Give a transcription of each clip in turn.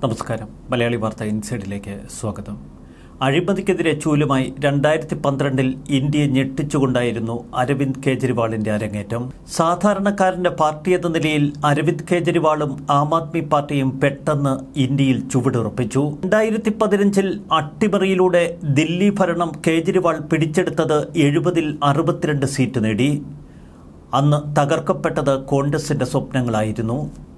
നമസ്കാരം. മലയാളി വാർത്ത ഇൻസൈഡിലേക്ക് സ്വാഗതം. അഴിമതിക്കെതിരെ ചൂലുമായി 2012 ഇന്ത്യയെ ഞെട്ടിച്ചുകൊണ്ടായിരുന്നു അരവിന്ദ് കെജ്രിവാളിന്റെ അരങ്ങേറ്റം. സാധാരണക്കാരന്റെ പാർട്ടി എന്ന നിലയിൽ അരവിന്ദ് കെജ്രിവാളും ആം ആദ്മി പാർട്ടിയും പെട്ടെന്ന് ഇന്ത്യയിൽ ചുവടുറപ്പിച്ചു. 2015 അട്ടിമറിയിലൂടെ ദില്ലി ഭരണം കെജ്രിവാൾ പിടിച്ചെടുത്തത് 70-ൽ 62 സീറ്റ് നേടി. അന്ന് തകർക്കപ്പെട്ടത് കോൺഗ്രസിന്റെ സ്വപ്നങ്ങളായിരുന്നു.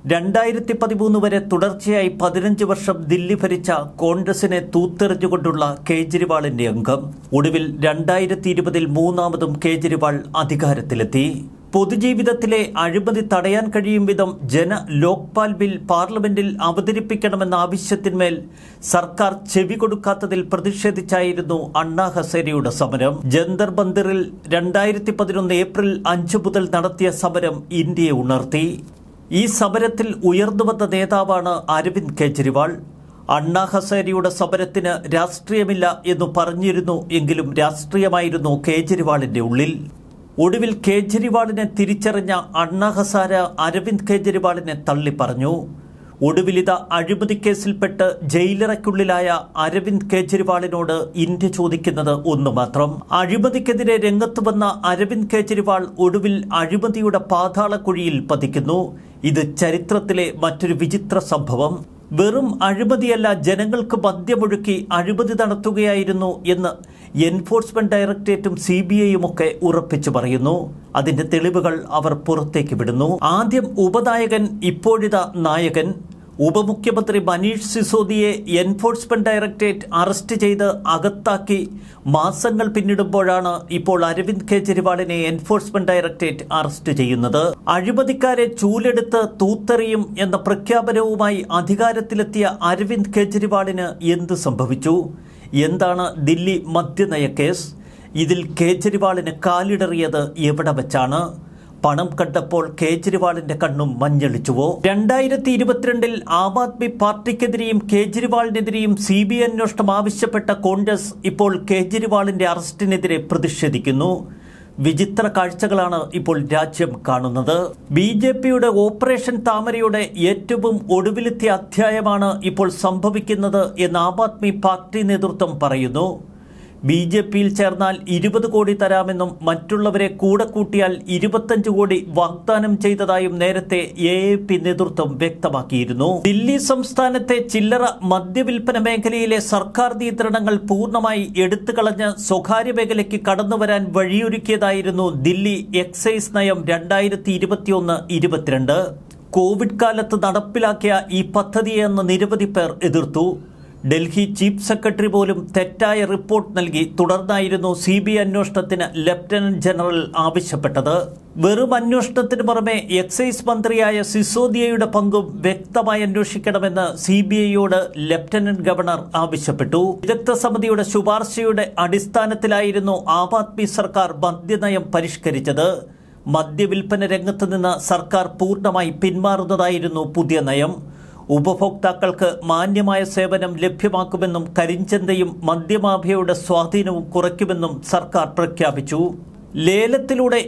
2013 വരെ തുടർച്ചയായി 15 വർഷം ദില്ലി ഭരിച്ച കോൺഗ്രസിനെ തൂത്തെറിഞ്ഞുകൊണ്ടുള്ള കേജ്രിവാളിന്റെ അംഗം ഒടുവിൽ 2020-ൽ മൂന്നാമതും കേജ്രിവാൾ അധികാരത്തിലെത്തി. പൊതുജീവിതത്തിലെ അഴിമതി തടയാൻ കഴിയും വിധം ലോക്പാൽ ബിൽ പാർലമെന്റിൽ അവതരിപ്പിക്കണമെന്ന ആവശ്യത്തിന്മേൽ സർക്കാർ ചെവി കൊടുക്കാത്തതിൽ പ്രതിഷേധിച്ചായിരുന്നു അണ്ണാ ഹസേരയുടെ സമരം. ജന്തർ മന്ദിറിൽ 2011 ഏപ്രിൽ 5 മുതൽ നടത്തിയ സമരം ഇന്ത്യയെ ഉണർത്തി. ഈ സമരത്തിൽ ഉയർന്നുവന്ന നേതാവാണ് അരവിന്ദ് കെജ്രിവാൾ. അണ്ണാ ഹസേരയുടെ സമരത്തിന് രാഷ്ട്രീയമില്ല എന്ന് പറഞ്ഞിരുന്നു എങ്കിലും രാഷ്ട്രീയമായിരുന്നു കേജ്രിവാളിന്റെ ഉള്ളിൽ. ഒടുവിൽ കേജ്രിവാളിനെ തിരിച്ചറിഞ്ഞ അണ്ണാ ഹസാര അരവിന്ദ് കെജ്രിവാളിനെ തള്ളിപ്പറഞ്ഞു. ഒടുവിലിത അഴിമതി കേസിൽപ്പെട്ട് ജയിലറയ്ക്കുള്ളിലായ അരവിന്ദ് കെജ്രിവാളിനോട് ഇന്ത്യ ചോദിക്കുന്നത് ഒന്നു മാത്രം. അഴിമതിക്കെതിരെ രംഗത്ത് വന്ന അരവിന്ദ് കെജ്രിവാൾ ഒടുവിൽ അഴിമതിയുടെ പാതാളക്കുഴിയിൽ പതിക്കുന്നു. ഇത് ചരിത്രത്തിലെ മറ്റൊരു വിചിത്ര സംഭവം. വെറും അഴിമതിയല്ല, ജനങ്ങൾക്ക് മദ്യമൊഴുക്കി അഴിമതി നടത്തുകയായിരുന്നു എന്ന് എൻഫോഴ്സ്മെന്റ് ഡയറക്ടറേറ്റും CBIയും ഒക്കെ ഉറപ്പിച്ചു പറയുന്നു. അതിന്റെ തെളിവുകൾ അവർ പുറത്തേക്ക് വിടുന്നു. ആദ്യം ഉപനായകൻ, ഇപ്പോഴിതാ നായകൻ. ഉപമുഖ്യമന്ത്രി മനീഷ് സിസോദിയെ എൻഫോഴ്സ്മെന്റ് ഡയറക്ടറേറ്റ് അറസ്റ്റ് ചെയ്ത് അകത്താക്കി മാസങ്ങൾ പിന്നിടുമ്പോഴാണ് ഇപ്പോൾ അരവിന്ദ് കെജ്രിവാളിനെ എൻഫോഴ്സ്മെന്റ് ഡയറക്ടറേറ്റ് അറസ്റ്റ് ചെയ്യുന്നത്. അഴിമതിക്കാരെ ചൂലെടുത്ത് തൂത്തെറിയും എന്ന പ്രഖ്യാപനവുമായി അധികാരത്തിലെത്തിയ അരവിന്ദ് കെജ്രിവാളിന് എന്ത് സംഭവിച്ചു? എന്താണ് ദില്ലി മദ്യനയ കേസ്? ഇതിൽ കേജ്രിവാളിന് കാലിടറിയത് എവിടെ വെച്ചാണ്? പണം കണ്ടപ്പോൾ കേജ്രിവാളിന്റെ കണ്ണും മഞ്ഞളിച്ചുവോ? 2022-ൽ ആം ആദ്മി പാർട്ടിക്കെതിരെയും കേജ്രിവാളിനെതിരെയും CBI അന്വേഷണം ആവശ്യപ്പെട്ട കോൺഗ്രസ് ഇപ്പോൾ കേജ്രിവാളിന്റെ അറസ്റ്റിനെതിരെ പ്രതിഷേധിക്കുന്നു. വിചിത്ര കാഴ്ചകളാണ് ഇപ്പോൾ രാജ്യം കാണുന്നത്. BJPയുടെ ഓപ്പറേഷൻ താമരയുടെ ഏറ്റവും ഒടുവിലത്തെ അധ്യായമാണ് ഇപ്പോൾ സംഭവിക്കുന്നത് എന്ന് ആം ആദ്മി പാർട്ടി നേതൃത്വം പറയുന്നു. BJPയിൽ ചേർന്നാൽ 20 കോടി തരാമെന്നും മറ്റുള്ളവരെ കൂടെ കൂട്ടിയാൽ 25 കോടി വാഗ്ദാനം ചെയ്തതായും നേരത്തെ AAP നേതൃത്വം വ്യക്തമാക്കിയിരുന്നു. ദില്ലി സംസ്ഥാനത്തെ ചില്ലറ മദ്യവിൽപ്പന മേഖലയിലെ സർക്കാർ നിയന്ത്രണങ്ങൾ പൂർണ്ണമായി എടുത്തുകളഞ്ഞ് സ്വകാര്യ മേഖലയ്ക്ക് കടന്നുവരാൻ വഴിയൊരുക്കിയതായിരുന്നു ദില്ലി എക്സൈസ് നയം 2021-22. കോവിഡ് കാലത്ത് നടപ്പിലാക്കിയ ഈ പദ്ധതിയെന്ന് നിരവധി പേർ എതിർത്തു. ഡൽഹി ചീഫ് സെക്രട്ടറി പോലും തെറ്റായ റിപ്പോർട്ട് നൽകി. തുടർന്നായിരുന്നു CBI അന്വേഷണത്തിന് ലഫ്റ്റനന്റ് ജനറൽ ആവശ്യപ്പെട്ടത്. വെറും അന്വേഷണത്തിന് പുറമെ എക്സൈസ് മന്ത്രിയായ സിസോദിയയുടെ പങ്കും വ്യക്തമായി അന്വേഷിക്കണമെന്ന് CBIയോട് ലഫ്റ്റനന്റ് ഗവർണർ ആവശ്യപ്പെട്ടു. വിദഗ്ധ സമിതിയുടെ ശുപാർശയുടെ അടിസ്ഥാനത്തിലായിരുന്നു ആം ആദ്മി സർക്കാർ മദ്യനയം പരിഷ്കരിച്ചത്. മദ്യവിൽപ്പന രംഗത്ത് നിന്ന് സർക്കാർ പൂർണ്ണമായി പിന്മാറുന്നതായിരുന്നു പുതിയ നയം. ഉപഭോക്താക്കൾക്ക് മാന്യമായ സേവനം ലഭ്യമാക്കുമെന്നും കരിഞ്ചന്തയും മദ്യമാഫിയയുടെ സ്വാധീനവും കുറയ്ക്കുമെന്നും സർക്കാർ പ്രഖ്യാപിച്ചു. ലേലത്തിലൂടെ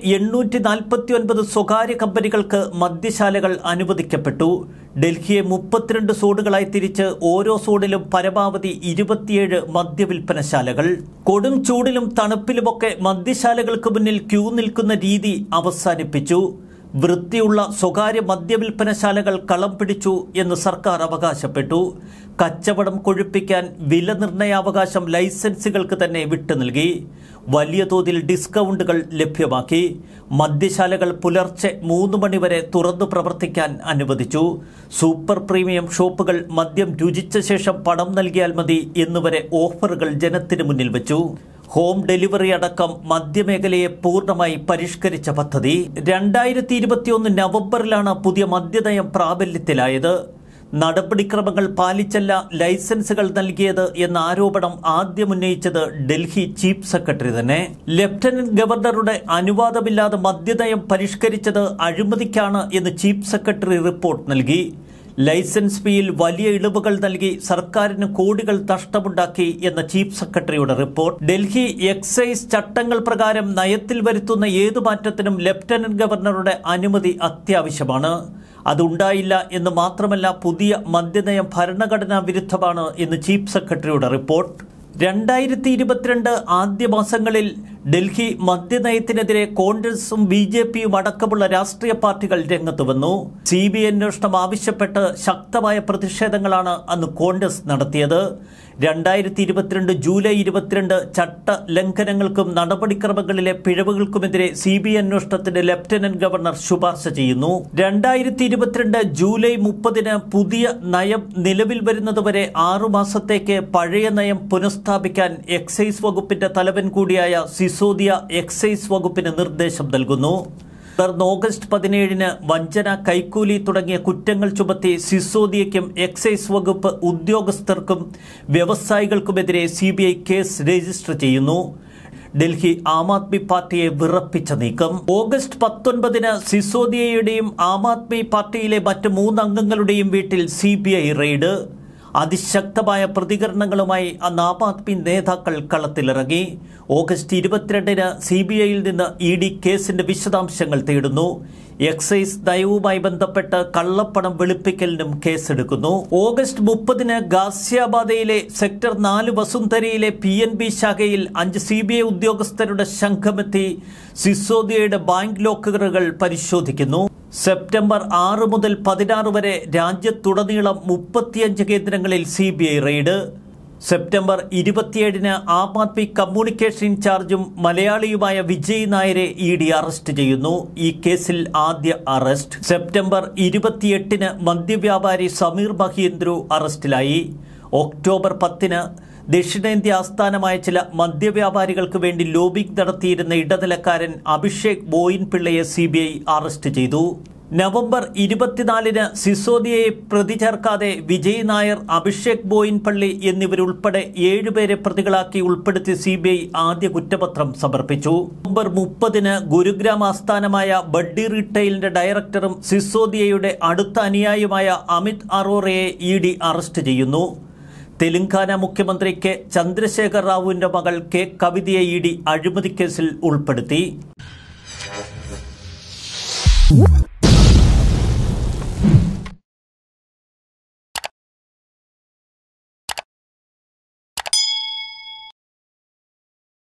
849 സ്വകാര്യ കമ്പനികൾക്ക് മദ്യശാലകൾ അനുവദിക്കപ്പെട്ടു. ഡൽഹിയെ 32 സോണുകളായി തിരിച്ച് ഓരോ സോണിലും പരമാവധി 27 മദ്യവിൽപ്പനശാലകൾ. കൊടും ചൂടിലും തണുപ്പിലുമൊക്കെ മദ്യശാലകൾക്ക് മുന്നിൽ ക്യൂ നിൽക്കുന്ന രീതി അവസാനിപ്പിച്ചു. വൃത്തിയുള്ള സ്വകാര്യ മദ്യവിൽപ്പനശാലകൾ കളം പിടിച്ചു എന്ന് സർക്കാർ അവകാശപ്പെട്ടു. കച്ചവടം കൊഴുപ്പിക്കാൻ വില നിർണയാവകാശം ലൈസൻസുകൾക്ക് തന്നെ വിട്ടു നൽകി. വലിയ തോതിൽ ഡിസ്കൗണ്ടുകൾ ലഭ്യമാക്കി. മദ്യശാലകൾ പുലർച്ചെ 3 മണി വരെ തുറന്നു പ്രവർത്തിക്കാൻ അനുവദിച്ചു. സൂപ്പർ പ്രീമിയം ഷോപ്പുകൾ മദ്യം രുചിച്ച ശേഷം പണം നൽകിയാൽ മതി എന്നുവരെ ഓഫറുകൾ ജനത്തിന് മുന്നിൽ വെച്ചു. ഹോം ഡെലിവറി അടക്കം മദ്യമേഖലയെ പൂർണ്ണമായി പരിഷ്കരിച്ച പദ്ധതി 2021 നവംബറിലാണ് പുതിയ മദ്യനയം പ്രാബല്യത്തിലായത്. നടപടിക്രമങ്ങൾ പാലിച്ചല്ല ലൈസൻസുകൾ നൽകിയത് എന്ന ആരോപണം ആദ്യം ഉന്നയിച്ചത് ഡൽഹി ചീഫ് സെക്രട്ടറി തന്നെ. ലഫ്റ്റനന്റ് ഗവർണറുടെ അനുവാദമില്ലാതെ മദ്യനയം പരിഷ്കരിച്ചത് അഴിമതിക്കാണ് എന്ന് ചീഫ് സെക്രട്ടറി റിപ്പോർട്ട് നൽകി. ലൈസൻസ് ഫീയിൽ വലിയ ഇളവുകൾ നൽകി സർക്കാരിന് കോടികൾ നഷ്ടമുണ്ടാക്കി എന്ന ചീഫ് സെക്രട്ടറിയുടെ റിപ്പോർട്ട്. ഡൽഹി എക്സൈസ് ചട്ടങ്ങൾ പ്രകാരം നയത്തിൽ വരുത്തുന്ന ഏതു മാറ്റത്തിനും ലഫ്റ്റനന്റ് ഗവർണറുടെ അനുമതി അത്യാവശ്യമാണ്. അതുണ്ടായില്ല എന്ന് മാത്രമല്ല, പുതിയ മദ്യനയം ഭരണഘടനാ വിരുദ്ധമാണ് എന്ന് ചീഫ് സെക്രട്ടറിയുടെ റിപ്പോർട്ട്. 2022 ആദ്യ മാസങ്ങളിൽ ഡൽഹി മദ്യനയത്തിനെതിരെ കോൺഗ്രസും BJPയും അടക്കമുള്ള രാഷ്ട്രീയ പാർട്ടികൾ രംഗത്ത് വന്നു. CBI അന്വേഷണം ആവശ്യപ്പെട്ട് ശക്തമായ പ്രതിഷേധങ്ങളാണ് അന്ന് കോൺഗ്രസ് നടത്തിയത്. 2022 ജൂലൈ 22 ചട്ട ലംഘനങ്ങൾക്കും നടപടിക്രമങ്ങളിലെ പിഴവുകൾക്കുമെതിരെ CBI അന്വേഷണത്തിന് ലഫ്റ്റനന്റ് ഗവർണർ ശുപാർശ ചെയ്യുന്നു. 2022 ജൂലൈ 30 പുതിയ നയം നിലവിൽ വരുന്നതുവരെ 6 മാസത്തേക്ക് പഴയ നയം പുനഃസ്ഥാപിക്കാൻ എക്സൈസ് വകുപ്പിന്റെ തലവൻ കൂടിയായ സിസോദിയ എക്സൈസ് വകുപ്പിന് നിർദ്ദേശം നൽകുന്നു. ഓഗസ്റ്റ് 17 വഞ്ചന, കൈക്കൂലി തുടങ്ങിയ കുറ്റങ്ങൾ ചുമത്തി സിസോദിയയ്ക്കും എക്സൈസ് വകുപ്പ് ഉദ്യോഗസ്ഥർക്കും വ്യവസായികൾക്കുമെതിരെ CBI കേസ് രജിസ്റ്റർ ചെയ്യുന്നു. ഡൽഹി ആം ആദ്മി പാർട്ടിയെ വിറപ്പിച്ച നീക്കം. ഓഗസ്റ്റ് 19 സിസോദിയയുടെയും ആം ആദ്മി പാർട്ടിയിലെ മറ്റ് 3 അംഗങ്ങളുടെയും വീട്ടിൽ CBI റെയ്ഡ്. അതിശക്തമായ പ്രതികരണങ്ങളുമായി അന്ന് ആം ആദ്മി നേതാക്കൾ കളത്തിലിറങ്ങി. ഓഗസ്റ്റ് 22 CBIയിൽ നിന്ന് ED കേസിന്റെ വിശദാംശങ്ങൾ തേടുന്നു. എക്സൈസ് നയവുമായി ബന്ധപ്പെട്ട് കള്ളപ്പണം വെളുപ്പിക്കലിനും കേസെടുക്കുന്നു. ഓഗസ്റ്റ് 30 ഗാസിയാബാദിലെ സെക്ടർ 4 വസുന്ധരയിലെ PNB ശാഖയിൽ 5 CBI ഉദ്യോഗസ്ഥരുടെ സംഘമെത്തി സിസോദിയയുടെ ബാങ്ക് ലോക്കറുകൾ പരിശോധിക്കുന്നു. സെപ്റ്റംബർ 6 മുതൽ 16 വരെ രാജ്യത്തുടനീളം 35 കേന്ദ്രങ്ങളിൽ CBI raid. September 27 Aam Aadmi communication ഇൻചാർജും മലയാളിയുമായ വിജയ് നായരെ ED അറസ്റ്റ് ചെയ്യുന്നു. ഈ കേസിൽ ആദ്യ അറസ്റ്റ്. സെപ്റ്റംബർ 28 മദ്യവ്യാപാരി സമീർ മഹീന്ദ്രു അറസ്റ്റിലായി. ഒക്ടോബർ 10 ദക്ഷിണേന്ത്യ ആസ്ഥാനമായ ചില മദ്യവ്യാപാരികൾക്ക് വേണ്ടി ലോബിംഗ് നടത്തിയിരുന്ന ഇടനിലക്കാരൻ അഭിഷേക് ബോയിൻപിള്ളയെ CBI അറസ്റ്റ് ചെയ്തു. നവംബർ 24 സിസോദിയയെ പ്രതി ചേർക്കാതെ വിജയ് നായർ, അഭിഷേക് ബോയിൻപള്ളി എന്നിവരുൾപ്പെടെ 7 പേരെ പ്രതികളാക്കി ഉൾപ്പെടുത്തി CBI ആദ്യ കുറ്റപത്രം സമർപ്പിച്ചു. നവംബർ 30 ഗുരുഗ്രാം ആസ്ഥാനമായ ബഡ്ഡി റീറ്റെയിലിന്റെ ഡയറക്ടറും സിസോദിയയുടെ അടുത്ത അനുയായിയുമായ അമിത് അറോറയെ ED അറസ്റ്റ് ചെയ്യുന്നു. തെലങ്കാന മുഖ്യമന്ത്രി K. ചന്ദ്രശേഖർ റാവുവിന്റെ മകൾ K. കവിതയെ ED അഴിമതിക്കേസിൽ ഉൾപ്പെടുത്തി.